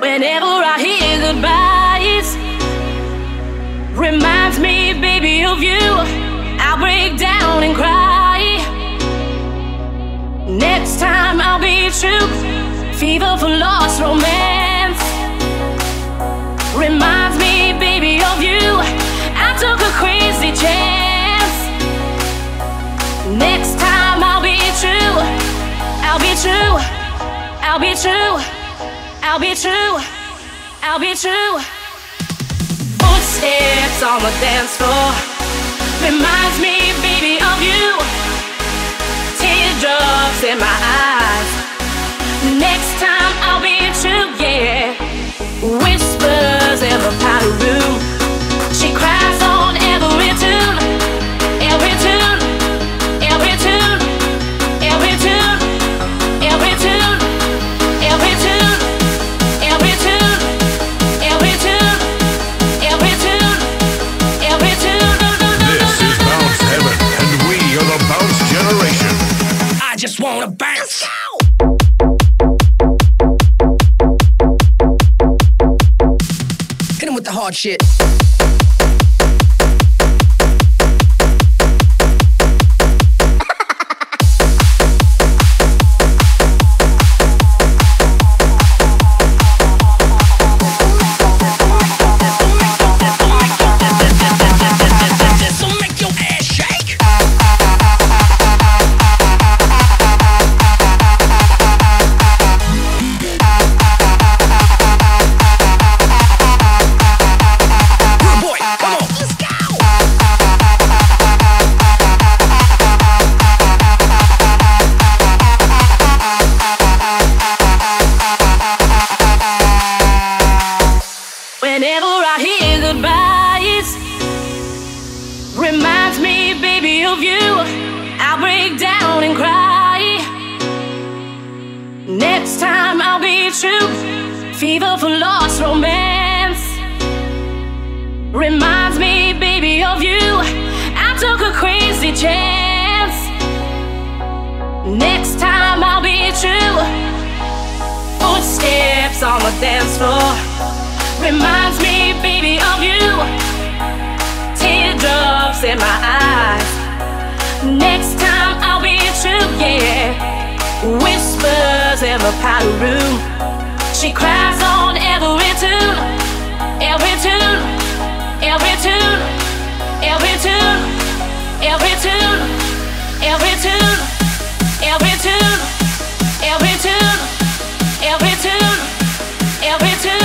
Whenever I hear goodbyes, reminds me, baby, of you. I'll break down and cry. Next time I'll be true. Fever for lost romance reminds me, baby, of you. I took a crazy chance. Next time I'll be true. I'll be true. I'll be true. I'll be true. I'll be true. Footsteps on the dance floor reminds me, baby, of you. Teardrops in my eyes. Next time I'll be true, yeah. Whispers in the powder room. She cries on every tune. Every tune. Every tune. Every tune. Every tune. Every tune. Every tune. Every tune. Every tune. Every tune. This is Bounce Heaven, and we are the Bounce Generation. I just wanna bounce. Hit him with the hard shit. Whenever I hear goodbyes, reminds me, baby, of you. I'll break down and cry. Next time I'll be true. Fever for lost romance reminds me, baby, of you. I took a crazy chance. Next time I'll be true. Footsteps on the dance floor reminds me, baby, of you. Teardrops in my eyes. Next time I'll be true, yeah. Whispers in the powder room. She cries on every tune. Every tune. Every tune. Every tune. Every tune. Every tune. Every tune. Every tune. Every tune. Every tune.